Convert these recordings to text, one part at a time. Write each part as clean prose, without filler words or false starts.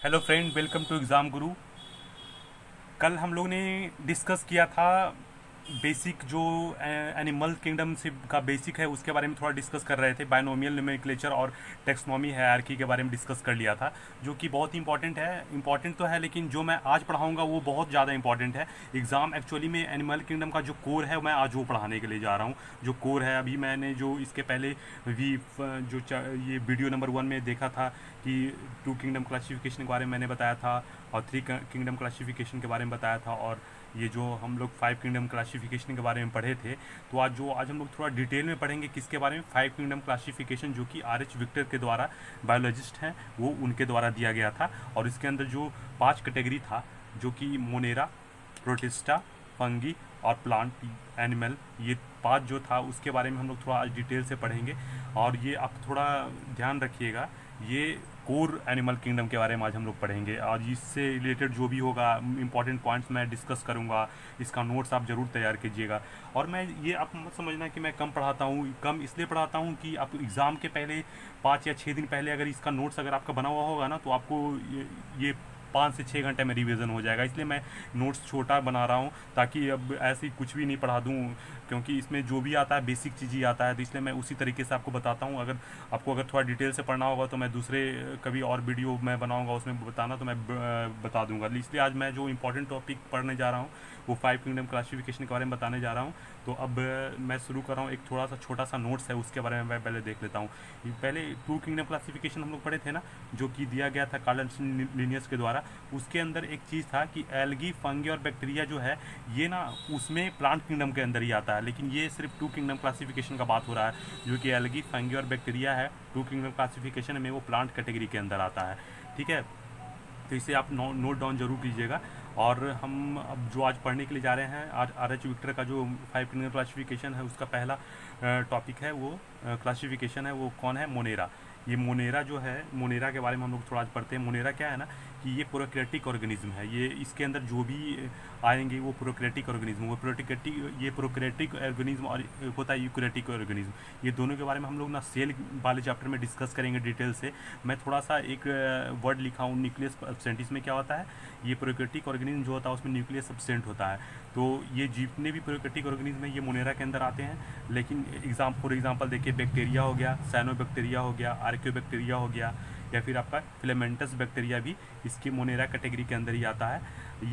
Hello friend, welcome to exam Guru. कल हम लोग ने डिस्कस किया था बेसिक जो एनिमल किंगडम से का बेसिक है उसके बारे में थोड़ा डिस्कस कर रहे थे। बायनोमियल नोमेनक्लेचर और टेक्सोनॉमी हायरार्की के बारे में डिस्कस कर लिया था, जो कि बहुत ही इंपॉर्टेंट है। इंपॉर्टेंट तो है, लेकिन जो मैं आज पढ़ाऊंगा वो बहुत ज़्यादा इंपॉर्टेंट है। एग्ज़ाम एक्चुअली में एनिमल किंगडम का जो कोर है मैं आज वो पढ़ाने के लिए जा रहा हूँ। जो कोर है, अभी मैंने जो इसके पहले ये वीडियो नंबर 1 में देखा था कि 2 किंगडम क्लासिफिकेशन के बारे में मैंने बताया था और 3 किंगडम क्लासिफिकेशन के बारे में बताया था, और ये जो हम लोग 5 किंगडम क्लासिफिकेशन के बारे में पढ़े थे। तो आज हम लोग थोड़ा डिटेल में पढ़ेंगे किसके बारे में, 5 किंगडम क्लासिफिकेशन, जो कि आर एच विक्टर के द्वारा, बायोलॉजिस्ट हैं वो, उनके द्वारा दिया गया था। और इसके अंदर जो 5 कैटेगरी था, जो कि मोनेरा, प्रोटिस्टा, फंगी और प्लांट एनिमल, ये 5 जो था उसके बारे में हम लोग थोड़ा आज डिटेल से पढ़ेंगे। और ये आप थोड़ा ध्यान रखिएगा, ये कोर एनिमल किंगडम के बारे में आज हम लोग पढ़ेंगे। और इससे रिलेटेड जो भी होगा इंपॉर्टेंट पॉइंट्स मैं डिस्कस करूंगा। इसका नोट्स आप ज़रूर तैयार कीजिएगा। और मैं ये, आप मत समझना कि मैं कम पढ़ाता हूँ, कम इसलिए पढ़ाता हूँ कि आप एग्ज़ाम के पहले 5 या 6 दिन पहले अगर इसका नोट्स अगर आपका बना हुआ होगा ना, तो आपको ये 5 से 6 घंटे में रिवीजन हो जाएगा। इसलिए मैं नोट्स छोटा बना रहा हूँ, ताकि अब ऐसे ही कुछ भी नहीं पढ़ा दूँ, क्योंकि इसमें जो भी आता है बेसिक चीज़ ही आता है। तो इसलिए मैं उसी तरीके से आपको बताता हूँ। अगर आपको थोड़ा डिटेल से पढ़ना होगा तो मैं दूसरे कभी और वीडियो मैं बनाऊँगा, उसमें बताना तो मैं बता दूँगा। इसलिए आज मैं जो इंपॉर्टेंट टॉपिक पढ़ने जा रहा हूँ वो 5 किंगडम क्लासिफिकेशन के बारे में बताने जा रहा हूँ। तो अब मैं शुरू कर रहा हूँ। एक थोड़ा सा छोटा सा नोट्स है, उसके बारे में मैं पहले देख लेता हूँ। पहले 2 किंगडम क्लासिफिकेशन हम लोग पढ़े थे ना, जो कि दिया गया था कार्ल लिनियस के द्वारा। उसके अंदर एक चीज़ था कि एल्गी, फंगी और बैक्टीरिया जो है ये ना, उसमें प्लांट किंगडम के अंदर ही आता है। लेकिन ये सिर्फ 2 किंगडम क्लासिफिकेशन का बात हो रहा है, जो कि एल्गी, फंगी और बैक्टीरिया है 2 किंगडम क्लासिफिकेशन में, वो प्लांट कैटेगरी के अंदर आता है। ठीक है, तो इसे आप नोट डाउन जरूर कीजिएगा। और हम अब जो आज पढ़ने के लिए जा रहे हैं, आज आर एच विक्टर का जो 5 किंगडम क्लासिफिकेशन है उसका पहला टॉपिक है, वो क्लासिफिकेशन है, वो कौन है, मोनेरा। ये मोनेरा जो है, मोनेरा के बारे में हम लोग थोड़ा आज पढ़ते हैं। मोनेरा क्या है ना, कि ये प्रोक्रेटिक ऑर्गेनिज्म है। ये इसके अंदर जो भी आएंगे वो प्रोक्रेटिक ऑर्गेनिज्म, ये प्रोक्रेटिक ऑर्गेनिज्म और होता है यूक्रेटिक ऑर्गेनिज्म। ये दोनों के बारे में हम लोग ना सेल वाले चैप्टर में डिस्कस करेंगे डिटेल से। मैं थोड़ा सा एक वर्ड लिखा हूँ, न्यूक्लियस एब्सेंट। इसमें क्या होता है, ये प्रोक्रेटिक ऑर्गेनिज्म जो होता है उसमें न्यूक्लियस एब्सेंट होता है। तो ये जितने भी प्रोक्रेटिक ऑर्गेनिज्म है ये मोनेरा के अंदर आते हैं। लेकिन फॉर एग्जांपल देखिए, बैक्टीरिया हो गया, साइनोबैक्टीरिया हो गया, आर्कियोबैक्टीरिया हो गया, या फिर आपका फिलामेंटस बैक्टीरिया भी इसके मोनेरा कैटेगरी के अंदर ही आता है।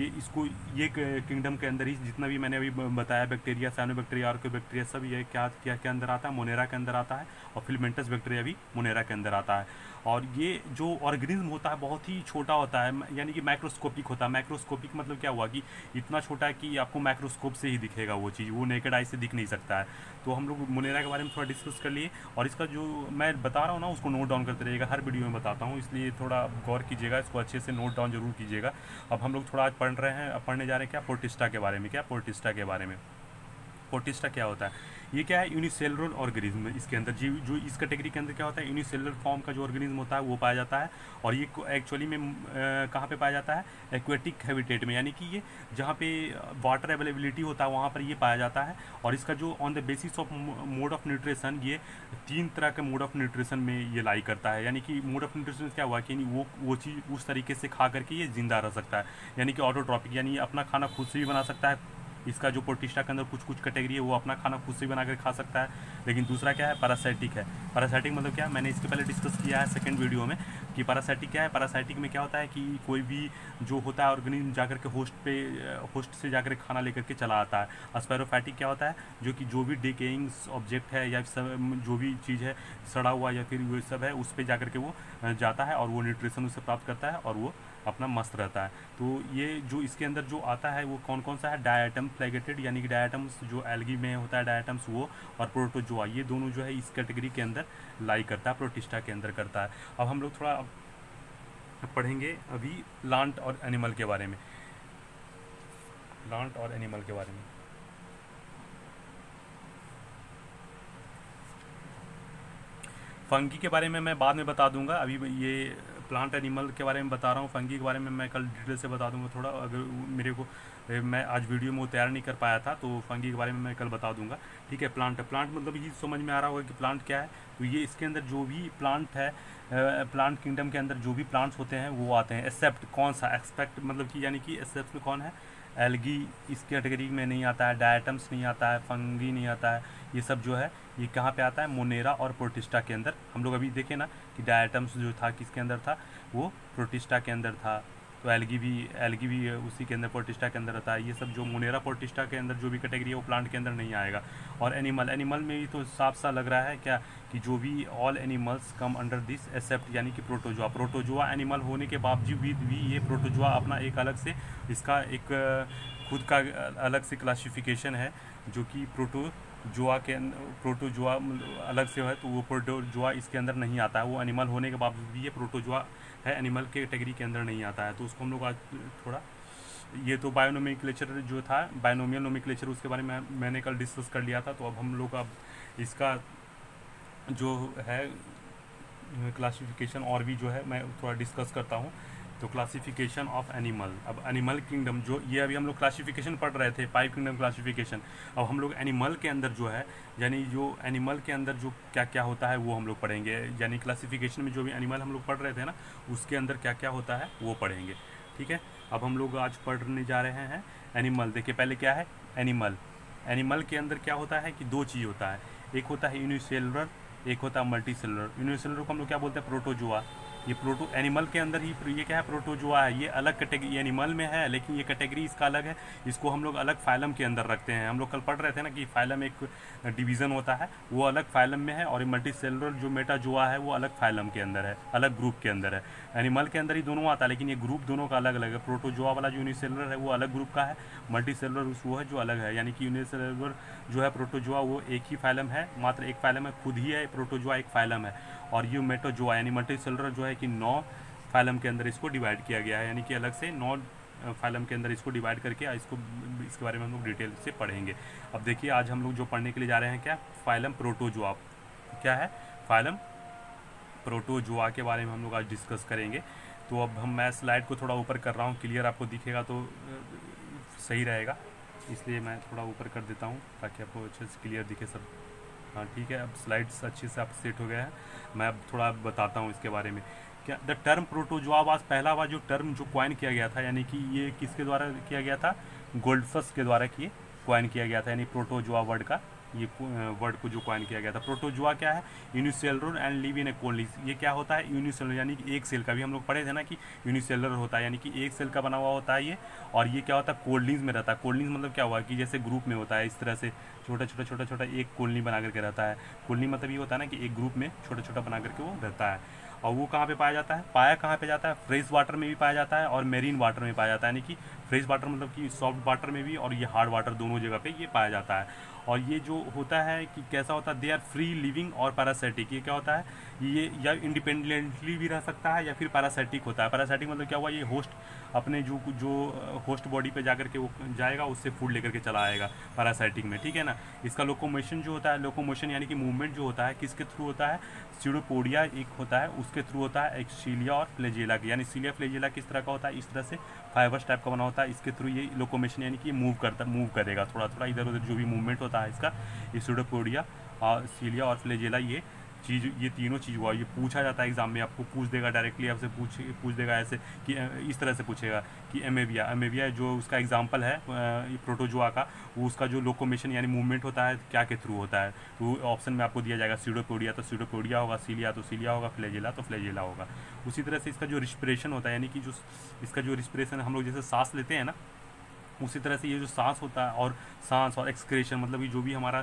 ये किंगडम के अंदर ही जितना भी मैंने अभी बताया, बैक्टीरिया, साइनोबैक्टीरिया, आर्कियोबैक्टीरिया, सब ये क्या क्या के अंदर आता है, मोनेरा के अंदर आता है। और फिलामेंटस बैक्टीरिया भी मोनेरा के अंदर आता है। और ये जो ऑर्गेनिज्म होता है बहुत ही छोटा होता है, यानी कि माइक्रोस्कोपिक होता है। माइक्रोस्कोपिक मतलब क्या हुआ कि इतना छोटा है कि आपको माइक्रोस्कोप से ही दिखेगा वो चीज़, वो नेकेड आई से दिख नहीं सकता है। तो हम लोग मोनेरा के बारे में थोड़ा डिस्कस कर लिए। और इसका जो मैं बता रहा हूँ ना, उसको नोट डाउन करते रहिएगा, हर वीडियो में बताता हूँ, इसलिए थोड़ा गौर कीजिएगा, इसको अच्छे से नोट डाउन जरूर कीजिएगा। अब हम लोग थोड़ा आज पढ़ रहे हैं, अब पढ़ने जा रहे हैं क्या, प्रोटिस्टा के बारे में। क्या प्रोटिस्टा के बारे में, प्रोटिस्टा क्या होता है, ये क्या है, यूनिसेलुलर ऑर्गेनिज्म। इसके अंदर जो इस कैटेगरी के अंदर क्या होता है, यूनिसेलुलर फॉर्म का जो ऑर्गेनिज्म होता है वो पाया जाता है। और ये एक्चुअली में कहाँ पे पाया जाता है, एक्वेटिक हैबिटेट में, यानी कि ये जहाँ पे वाटर अवेलेबिलिटी होता है वहाँ पर ये पाया जाता है। और इसका जो on the basis of mode of nutrition, ये 3 तरह के मोड ऑफ न्यूट्रिशन में ये लाई करता है। यानी कि मोड ऑफ न्यूट्रिशन क्या हुआ कि वो चीज़ उस तरीके से खा करके ये जिंदा रह सकता है, यानी कि ऑटोट्रॉपिक, यानी अपना खाना खुद से भी बना सकता है। इसका जो प्रोटिस्टा के अंदर कुछ कैटेगरी है वो अपना खाना खुद से भी बना कर खा सकता है। लेकिन दूसरा क्या है, पैरासाइटिक है। पैरासाइटिक मतलब क्या है, मैंने इसके पहले डिस्कस किया है सेकंड वीडियो में कि पैरासाइटिक क्या है। पैरासाइटिक में क्या होता है कि कोई भी जो होता है ऑर्गेनिज्म जाकर के होस्ट से जाकर खाना लेकर के चला आता है। स्पायरोफाइटिक क्या होता है, जो कि जो भी डिकेइंग ऑब्जेक्ट है या जो भी चीज़ है सड़ा हुआ या फिर वो सब है, उस पर जाकर के वो जाता है और वो न्यूट्रिशन उससे प्राप्त करता है और वो अपना मस्त रहता है। तो ये जो इसके अंदर जो आता है वो कौन कौन सा है, डायटम फ्लैगेटेड, यानी कि डायटम्स जो एल्गी में होता है डायटम्स वो, और प्रोटोजोआ, ये दोनों जो है इस कैटेगरी के अंदर लाई करता है, प्रोटिस्टा के अंदर करता है। अब हम लोग थोड़ा पढ़ेंगे अभी प्लांट और एनिमल के बारे में, प्लांट और एनिमल के बारे में। फंगी के बारे में मैं बाद में बता दूंगा, अभी ये प्लांट एनिमल के बारे में बता रहा हूँ, फंगी के बारे में मैं कल डिटेल से बता दूंगा थोड़ा, अगर मेरे को मैं आज वीडियो में वो तैयार नहीं कर पाया था तो फंगी के बारे में मैं कल बता दूंगा। ठीक है, प्लांट मतलब ये समझ में आ रहा होगा कि प्लांट क्या है। तो ये इसके अंदर जो भी प्लांट है, प्लांट किंगडम के अंदर जो भी प्लांट्स होते हैं वो आते हैं, एक्सेप्ट कौन सा, एक्सपेक्ट मतलब कि यानी कि एक्सेप्ट में कौन है, एल्गी इस कैटेगरी में नहीं आता है, डायटम्स नहीं आता है, फंगी नहीं आता है। ये सब जो है ये कहाँ पे आता है, मोनेरा और प्रोटिस्टा के अंदर। हम लोग अभी देखें ना कि डायटम्स जो था किसके अंदर था, वो प्रोटिस्टा के अंदर था। तो एल्गी भी उसी के अंदर प्रोटिस्टा के अंदर रहता है। ये सब जो मोनेरा प्रोटिस्टा के अंदर जो भी कैटेगरी है वो प्लांट के अंदर नहीं आएगा। और एनिमल में भी तो साफ सा लग रहा है क्या कि जो भी all animals come under this except यानी कि प्रोटोजोआ एनिमल होने के बावजूद भी ये प्रोटोजोआ अपना एक अलग से इसका एक खुद का अलग से क्लासिफिकेशन है, जो कि प्रोटोजोआ अलग से है, तो वो प्रोटोजोआ इसके अंदर नहीं आता है। वो एनिमल होने के बावजूद भी ये प्रोटोजोआ है, एनिमल के कैटेगरी के अंदर नहीं आता है। तो उसको हम लोग आज थोड़ा, ये तो बायोनोमेनक्लेचर जो था, बायनोमियल नोमेनक्लेचर, उसके बारे में मैंने कल डिस्कस कर लिया था। तो अब हम लोग अब इसका जो है क्लासिफिकेशन और भी जो है मैं थोड़ा डिस्कस करता हूँ। तो क्लासिफिकेशन ऑफ एनिमल, अब एनिमल किंगडम जो ये अभी हम लोग क्लासिफिकेशन पढ़ रहे थे, 5 किंगडम क्लासिफिकेशन। अब हम लोग एनिमल के अंदर जो है, यानी जो एनिमल के अंदर जो क्या क्या होता है वो हम लोग पढ़ेंगे। यानी क्लासिफिकेशन में जो भी एनिमल हम लोग पढ़ रहे थे ना, उसके अंदर क्या क्या होता है वो पढ़ेंगे। ठीक है, अब हम लोग आज पढ़ने जा रहे हैं एनिमल। देखिए पहले क्या है एनिमल के अंदर क्या होता है कि 2 चीज़ होता है, एक होता है यूनिसेलुलर, एक होता है मल्टीसेलुलर। यूनिसेलुलर को हम लोग क्या बोलते हैं, प्रोटोजोआ। ये एनिमल के अंदर ही ये क्या है, प्रोटोजोआ है। ये अलग कैटेगरी, एनिमल में है लेकिन ये कैटेगरी इसका अलग है। इसको हम लोग अलग फाइलम के अंदर रखते हैं। हम लोग कल पढ़ रहे थे ना कि फाइलम एक डिवीज़न होता है, वो अलग फाइलम में है, और मल्टीसेलुलर जो मेटाजोआ है वो अलग फाइलम के अंदर है, अलग ग्रुप के अंदर है। एनिमल के अंदर ही दोनों आता है, लेकिन ये ग्रुप दोनों का अलग अलग है। प्रोटोजोआ वाला जो यूनिसेलुलर है वो अलग ग्रुप का है, मल्टीसेलुलर वो है जो अलग है। यानी कि यूनिसेलुलर जो है प्रोटोजोआ वो एक ही फाइलम है, मात्र एक फाइलम है, खुद ही है, प्रोटोजोआ एक फाइलम है। और ये मेटाजोआ यानी मल्टीसेलुलर जो है कि 9 फाइलम के अंदर इसको डिवाइड किया गया है, यानी कि अलग से 9 फाइलम के अंदर इसको डिवाइड करके इसके बारे में हम लोग डिटेल से पढ़ेंगे। अब देखिए आज हम लोग जो पढ़ने के लिए जा रहे हैं क्या, फाइलम प्रोटोजोआ। क्या है, फाइलम प्रोटोजोआ के बारे में हम लोग आज डिस्कस करेंगे। तो अब मैं स्लाइड को थोड़ा ऊपर कर रहा हूँ, क्लियर आपको दिखेगा तो सही रहेगा, इसलिए मैं थोड़ा ऊपर कर देता हूँ ताकि आपको अच्छे से क्लियर दिखे सब। हाँ ठीक है, अब स्लाइड्स अच्छे से आप सेट हो गया है। मैं अब थोड़ा बताता हूँ इसके बारे में। क्या द टर्म प्रोटोजोआ वाज, पहला बार जो टर्म जो क्वाइन किया गया था, यानी कि ये किसके द्वारा किया गया था, गोल्डफस के द्वारा क्वाइन किया गया था। यानी प्रोटोजोआ वर्ड का ये वर्ड को जो क्वाइन किया गया था। प्रोटोजोआ क्या है, unicellular and live in a colony. ये क्या होता है, यूनिसेलुलर यानी कि एक सेल का, भी हम लोग पढ़े थे ना कि यूनिसेलुलर होता है यानी कि एक सेल का बना हुआ होता है ये। और ये क्या होता है, कोलोनीज में रहता है। कोलोनीज मतलब क्या हुआ कि जैसे ग्रुप में होता है, इस तरह से छोटा एक कॉलोनी बना करके रहता है। कॉलोनी मतलब ये होता है ना कि एक ग्रुप में छोटा बना करके वो रहता है। और वो कहाँ पे पाया जाता है, पाया कहाँ पे जाता है, फ्रेश वाटर में भी पाया जाता है और मेरीन वाटर में पाया जाता है। यानी कि फ्रेश वाटर मतलब कि सॉफ्ट वाटर में भी, और ये हार्ड वाटर, दोनों जगह पे ये पाया जाता है। और ये जो होता है कि कैसा होता है, दे आर फ्री लिविंग और पैरासाइटिक। ये क्या होता है, ये या इंडिपेंडेंटली भी रह सकता है या फिर पैरासाइटिक होता है। पैरासाइटिक मतलब क्या हुआ, ये होस्ट अपने जो होस्ट बॉडी पे जाकर के वो जाएगा, उससे फूड लेकर के चला आएगा पैरासाइटिक में। ठीक है ना। इसका लोकोमोशन जो होता है, लोकोमोशन यानी कि मूवमेंट जो होता है किसके थ्रू होता है, स्यूडोपोडिया एक होता है उसके थ्रू होता है, एक सीलिया और फ्लैजेला के। यानी सीलिया फ्लैजेला किस तरह का होता है, इस तरह से फाइबर्स टाइप का बना होता है, इसके थ्रू ये लोकोमोशन यानी कि मूव करेगा थोड़ा इधर उधर जो भी मूवमेंट होता है इसका। ये स्यूडोपोडिया और सीलिया और फ्लैजेला ये तीनों चीज़ हुआ। ये पूछा जाता है एग्जाम में, आपको पूछ देगा डायरेक्टली, आपसे पूछ देगा ऐसे कि इस तरह से पूछेगा कि एमेविया जो उसका एग्जाम्पल है प्रोटोजोआ का, वो उसका जो लोकोमोशन यानी मूवमेंट होता है क्या के थ्रू होता है। तो ऑप्शन में आपको दिया जाएगा स्यूडोपोडिया तो स्यूडोपोडिया होगा, सीलिया तो सीलिया होगा, फ्लैजेला तो फ्लैजेला होगा। उसी तरह से इसका जो रिस्पिरेशन होता है, यानी कि जो इसका जो रिस्पिरेशन हम लोग जैसे सांस लेते हैं ना, उसी तरह से ये जो सांस होता है, और सांस और एक्सक्रेशन मतलब कि जो भी हमारा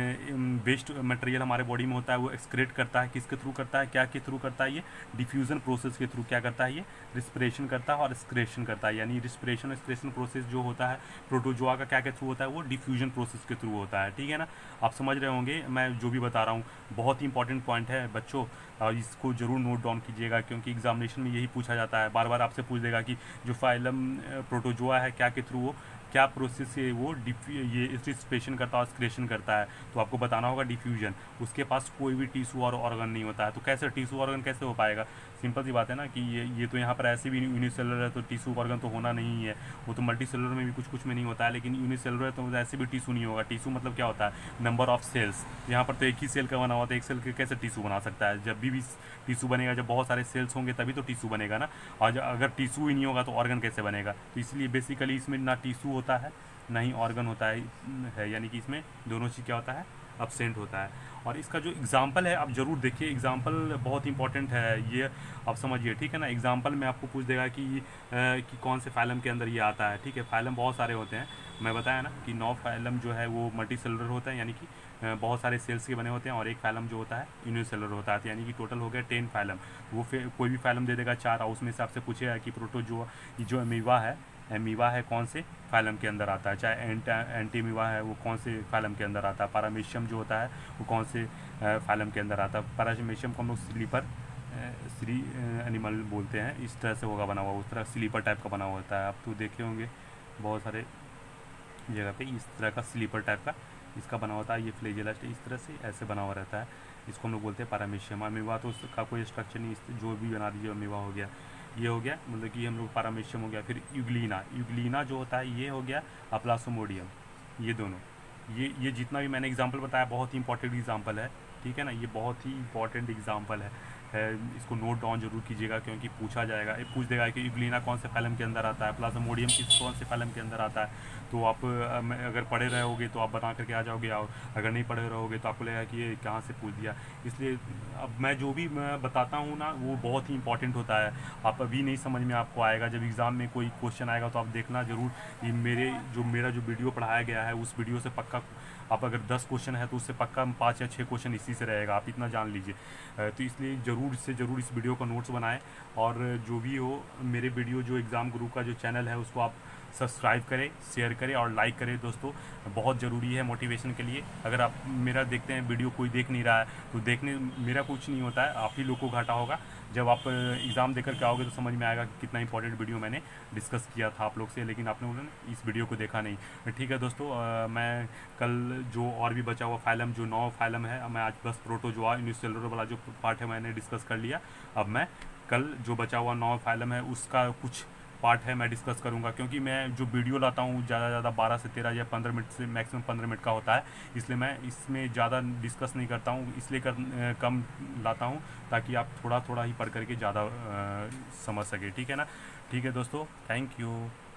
वेस्ट मटेरियल हमारे बॉडी में होता है वो एक्सक्रेट करता है, किसके थ्रू करता है, क्या के थ्रू करता है, ये डिफ्यूजन प्रोसेस के थ्रू क्या करता है, ये रिस्पिरेशन करता है और एक्सक्रेशन करता है। यानी रिस्पिरेशन और एक्सक्रेशन प्रोसेस जो होता है प्रोटोजोआ का क्या के थ्रू होता है, वो डिफ्यूजन प्रोसेस के थ्रू होता है। ठीक है ना, आप समझ रहे होंगे मैं जो भी बता रहा हूँ। बहुत ही इंपॉर्टेंट पॉइंट है बच्चों, और इसको जरूर नोट डाउन कीजिएगा, क्योंकि एग्जामिनेशन में यही पूछा जाता है। बार बार आपसे पूछ देगा कि जो फाइलम प्रोटोजोआ है क्या के थ्रू वो क्या प्रोसेस से वो ये रिस्पिरेशन करता है, एक्सक्रेशन करता है, तो आपको बताना होगा डिफ्यूजन। उसके पास कोई भी टिश्यू और ऑर्गन नहीं होता है, तो कैसे टिश्यू ऑर्गन कैसे हो पाएगा, सिंपल सी बात है ना कि ये तो यहाँ पर ऐसे भी यूनिसेलुलर है तो टिश्यू ऑर्गन तो होना नहीं है, वो तो मल्टी सेलुलर में भी कुछ कुछ में नहीं होता है, लेकिन यूनिसेलुलर है तो ऐसे भी टिश्यू नहीं होगा। टिश्यू मतलब क्या होता है, नंबर ऑफ सेल्स। यहाँ पर तो एक ही सेल का बना हुआ था, एक सेल के कैसे टिश्यू बना सकता है। जब भी टिश्यू बनेगा, जब बहुत सारे सेल्स होंगे तभी तो टिश्यू बनेगा ना, और अगर टिश्यू ही नहीं होगा तो ऑर्गन कैसे बनेगा। तो इसलिए बेसिकली इसमें ना टिश्यू होता है ना ही ऑर्गन होता है, यानी कि इसमें दोनों चीज़ क्या होता है, अब्सेंट होता है। और इसका जो एग्जाम्पल है आप ज़रूर देखिए, एग्जाम्पल बहुत इंपॉर्टेंट है, ये आप समझिए, ठीक है ना। एग्जाम्पल में आपको पूछ देगा कि कौन से फाइलम के अंदर ये आता है, ठीक है। फाइलम बहुत सारे होते हैं, मैं बताया ना कि 9 फाइलम जो है वो मल्टी सेलुलर होता है, यानी कि बहुत सारे सेल्स के बने होते हैं, और एक फाइलम जो होता है यूनिसेलुलर होता है, यानी कि टोटल हो गया 10 फाइलम। वो फिर कोई भी फाइलम दे देगा 4, और उसमें से आपसे पूछेगा कि जो अमीबा है कौन से फाइलम के अंदर आता है, चाहे एंटीमीबा है वो कौन से फाइलम के अंदर आता है, पारामीशियम जो होता है वो कौन से फाइलम के अंदर आता है। पारामीशियम को हम लोग स्लीपर एनिमल बोलते हैं, इस तरह से होगा बना हुआ, उस तरह स्लीपर टाइप का बना हुआ होता है। आप तो देखे होंगे बहुत सारे जगह पे इस तरह का स्लीपर टाइप का इसका बना होता है। ये फ्लैजेला इस तरह से ऐसे बना हुआ रहता है, इसको हम लोग बोलते हैं पारामीशियम। अमीबा तो उसका कोई स्ट्रक्चर नहीं, जो भी बना दीजिए अमीबा हो गया, ये हो गया, मतलब कि हम लोग पारामीशियम हो गया। फिर यूग्लिना जो होता है ये हो गया, प्लाज्मोडियम। ये दोनों ये जितना भी मैंने एग्जांपल बताया बहुत ही इंपॉर्टेंट एग्जांपल है, ठीक है ना। ये बहुत ही इंपॉर्टेंट एग्जांपल है, इसको नोट डाउन जरूर कीजिएगा, क्योंकि पूछा जाएगा, पूछ देगा कि यूग्लिना कौन से फाइलम के अंदर आता है, प्लाज्मोडियम कौन से फाइलम के अंदर आता है। तो आप अगर पढ़े रहोगे तो आप बना करके आ जाओगे, और अगर नहीं पढ़े रहोगे तो आपको लगेगा कि ये कहाँ से पूछ दिया। इसलिए अब मैं जो भी मैं बताता हूँ ना वो बहुत ही इंपॉर्टेंट होता है। आप अभी नहीं समझ में आपको आएगा, जब एग्ज़ाम में कोई क्वेश्चन आएगा तो आप देखना ज़रूर कि मेरा जो वीडियो पढ़ाया गया है उस वीडियो से पक्का, आप अगर 10 क्वेश्चन है तो उससे पक्का 5 या 6 क्वेश्चन इसी से रहेगा, आप इतना जान लीजिए। तो इसलिए ज़रूर से ज़रूर इस वीडियो का नोट्स बनाएं, और जो भी हो मेरे वीडियो जो एग्ज़ाम गुरु का जो चैनल है उसको आप सब्सक्राइब करें, शेयर करें और लाइक करें दोस्तों, बहुत ज़रूरी है मोटिवेशन के लिए। अगर आप मेरा देखते हैं वीडियो कोई देख नहीं रहा है तो देखने मेरा कुछ नहीं होता है, आप ही लोग को घाटा होगा। जब आप एग्ज़ाम देकर के आओगे तो समझ में आएगा कि कितना इंपॉर्टेंट वीडियो मैंने डिस्कस किया था आप लोग से, लेकिन आप लोगों ने इस वीडियो को देखा नहीं। ठीक है दोस्तों, मैं कल जो और भी बचा हुआ फाइलम जो 9 फाइलम है, मैं आज बस प्रोटोजोआ यूनिसेलुलर वाला जो पार्ट है मैंने डिस्कस कर लिया। अब मैं कल जो बचा हुआ 9 फाइलम है उसका कुछ पार्ट है मैं डिस्कस करूंगा, क्योंकि मैं जो वीडियो लाता हूँ ज़्यादा 12 से 13 या 15 मिनट से मैक्सिमम 15 मिनट का होता है, इसलिए मैं इसमें ज़्यादा डिस्कस नहीं करता हूँ, इसलिए कम लाता हूँ ताकि आप थोड़ा थोड़ा ही पढ़ करके ज़्यादा समझ सके, ठीक है ना। ठीक है दोस्तों, थैंक यू।